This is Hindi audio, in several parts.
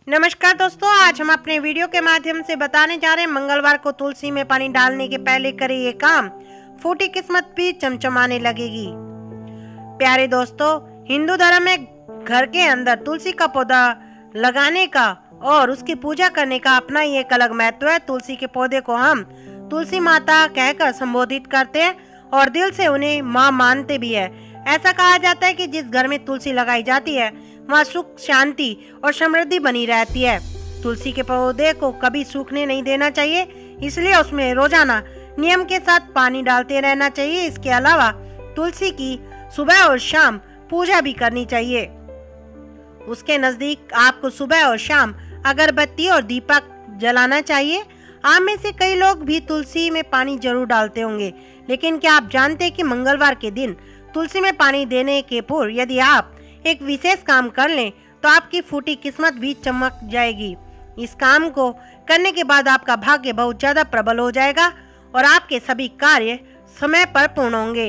नमस्कार दोस्तों, आज हम अपने वीडियो के माध्यम से बताने जा रहे हैं मंगलवार को तुलसी में पानी डालने के पहले करें ये काम, फूटी किस्मत भी चमचमाने लगेगी। प्यारे दोस्तों, हिंदू धर्म में घर के अंदर तुलसी का पौधा लगाने का और उसकी पूजा करने का अपना ही एक अलग महत्व है। तुलसी के पौधे को हम तुलसी माता कहकर संबोधित करते हैं और दिल से उन्हें माँ मानते भी है। ऐसा कहा जाता है कि जिस घर में तुलसी लगाई जाती है वहाँ सुख, शांति और समृद्धि बनी रहती है। तुलसी के पौधे को कभी सूखने नहीं देना चाहिए, इसलिए उसमें रोजाना नियम के साथ पानी डालते रहना चाहिए। इसके अलावा तुलसी की सुबह और शाम पूजा भी करनी चाहिए। उसके नजदीक आपको सुबह और शाम अगरबत्ती और दीपक जलाना चाहिए। आप में से कई लोग भी तुलसी में पानी जरूर डालते होंगे, लेकिन क्या आप जानते हैं कि मंगलवार के दिन तुलसी में पानी देने के पूर्व यदि आप एक विशेष काम कर लें तो आपकी फूटी किस्मत भी चमक जाएगी। इस काम को करने के बाद आपका भाग्य बहुत ज्यादा प्रबल हो जाएगा और आपके सभी कार्य समय पर पूर्ण होंगे।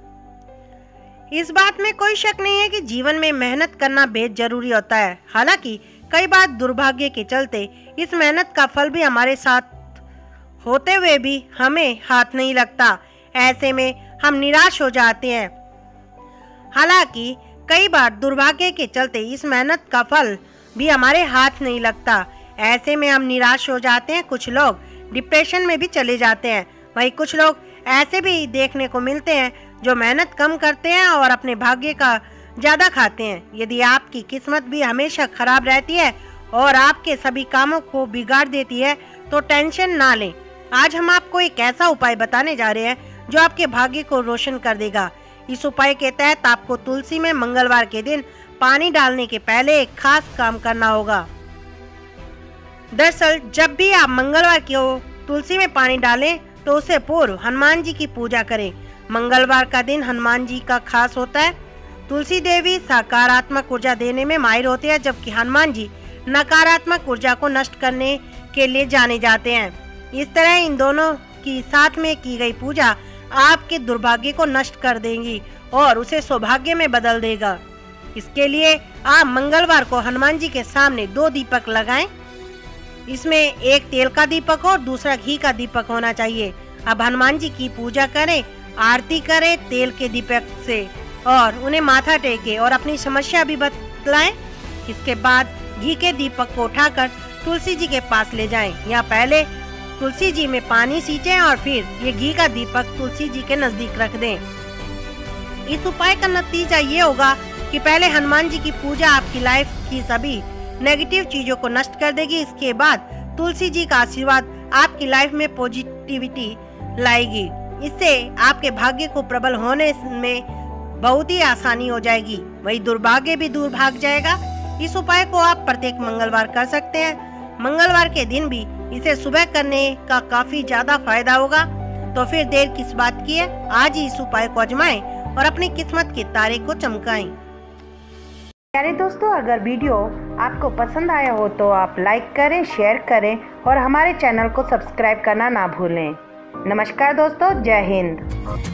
इस बात में कोई शक नहीं है कि जीवन में मेहनत करना बेहद जरूरी होता है। हालांकि कई बार दुर्भाग्य के चलते इस मेहनत का फल भी हमारे साथ होते हुए भी हमें हाथ नहीं लगता। ऐसे में हम निराश हो जाते हैं। हालांकि कई बार दुर्भाग्य के चलते इस मेहनत का फल भी हमारे हाथ नहीं लगता। ऐसे में हम निराश हो जाते हैं। कुछ लोग डिप्रेशन में भी चले जाते हैं। वहीं कुछ लोग ऐसे भी देखने को मिलते हैं जो मेहनत कम करते हैं और अपने भाग्य का ज़्यादा खाते हैं। यदि आपकी किस्मत भी हमेशा खराब रहती है और आपके सभी कामों को बिगाड़ देती है तो टेंशन ना लें। आज हम आपको एक ऐसा उपाय बताने जा रहे हैं जो आपके भाग्य को रोशन कर देगा। इस उपाय के तहत आपको तुलसी में मंगलवार के दिन पानी डालने के पहले एक खास काम करना होगा। दरअसल जब भी आप मंगलवार को तुलसी में पानी डालें तो उससे पूर्व हनुमान जी की पूजा करें। मंगलवार का दिन हनुमान जी का खास होता है। तुलसी देवी सकारात्मक ऊर्जा देने में माहिर होते हैं, जबकि हनुमान जी नकारात्मक ऊर्जा को नष्ट करने के लिए जाने जाते हैं। इस तरह इन दोनों की साथ में की गई पूजा आपके दुर्भाग्य को नष्ट कर देगी और उसे सौभाग्य में बदल देगा। इसके लिए आप मंगलवार को हनुमान जी के सामने 2 दीपक लगाएं। इसमें एक तेल का दीपक और दूसरा घी का दीपक होना चाहिए। अब हनुमान जी की पूजा करें, आरती करें तेल के दीपक से और उन्हें माथा टेके और अपनी समस्या भी बतलाएं। इसके बाद घी के दीपक को उठाकर तुलसी जी के पास ले जाएं। या पहले तुलसी जी में पानी सींचें और फिर ये घी का दीपक तुलसी जी के नजदीक रख दें। इस उपाय का नतीजा ये होगा कि पहले हनुमान जी की पूजा आपकी लाइफ की सभी नेगेटिव चीजों को नष्ट कर देगी। इसके बाद तुलसी जी का आशीर्वाद आपकी लाइफ में पॉजिटिविटी लाएगी। इससे आपके भाग्य को प्रबल होने में बहुत ही आसानी हो जाएगी। वही दुर्भाग्य भी दूर भाग जाएगा। इस उपाय को आप प्रत्येक मंगलवार कर सकते हैं। मंगलवार के दिन भी इसे सुबह करने का काफी ज्यादा फायदा होगा। तो फिर देर किस बात की है, आज ही इस उपाय को आजमाएं और अपनी किस्मत के तारे को चमकाएं। प्यारे दोस्तों, अगर वीडियो आपको पसंद आया हो तो आप लाइक करें, शेयर करें और हमारे चैनल को सब्सक्राइब करना ना भूलें। नमस्कार दोस्तों, जय हिंद।